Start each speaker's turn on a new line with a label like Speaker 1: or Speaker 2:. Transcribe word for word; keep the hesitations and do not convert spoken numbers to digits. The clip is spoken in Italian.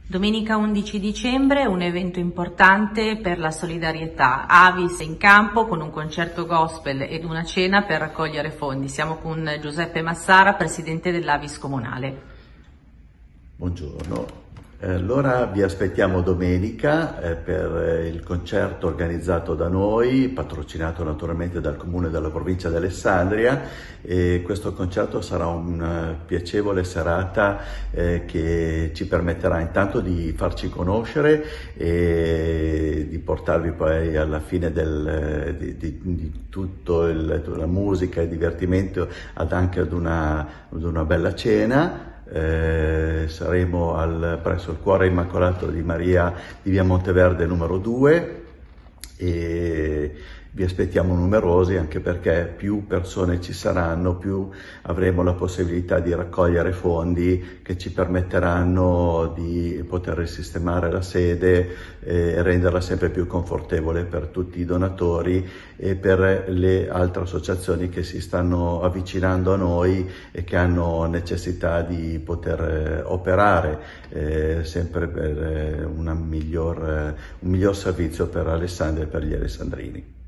Speaker 1: Domenica undici dicembre un evento importante per la solidarietà. Avis è in campo con un concerto gospel ed una cena per raccogliere fondi. Siamo con Giuseppe Massara, presidente dell'Avis Comunale.
Speaker 2: Buongiorno. Allora vi aspettiamo domenica eh, per il concerto organizzato da noi, patrocinato naturalmente dal Comune e dalla Provincia di Alessandria, e questo concerto sarà una piacevole serata eh, che ci permetterà intanto di farci conoscere e di portarvi poi alla fine del, di, di, di tutto il, la musica e il divertimento ad anche ad una, ad una bella cena. Eh, saremo al, presso il Cuore Immacolato di Maria di via Monteverde numero due e vi aspettiamo numerosi, anche perché più persone ci saranno, più avremo la possibilità di raccogliere fondi che ci permetteranno di poter sistemare la sede e renderla sempre più confortevole per tutti i donatori e per le altre associazioni che si stanno avvicinando a noi e che hanno necessità di poter operare eh, sempre per una miglior, un miglior servizio per Alessandria e per gli alessandrini.